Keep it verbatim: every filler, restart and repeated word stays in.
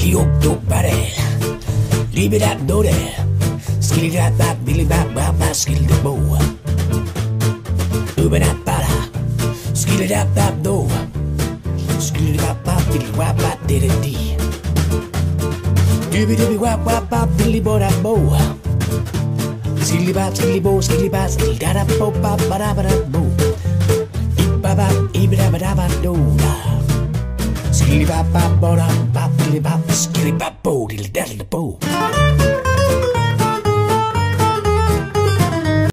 Kyoto barel, leave it at no there. Skilly that back, billy back, back, back, skilly the bow. Uber that bada, skilly that back, no. Skilly that back, billy wap, back, did it dee. Dooby dooby wap, wap, wap, billy bo that bow. Skilly bap, skilly bo, skilly bap, skilly da da bo, bap, ba da ba da bo. Eep ba bap, eep da ba da ba do da. Skilly bap, bap, bo da, bap, billy bap, skilly bap, bo, dilly da da bo.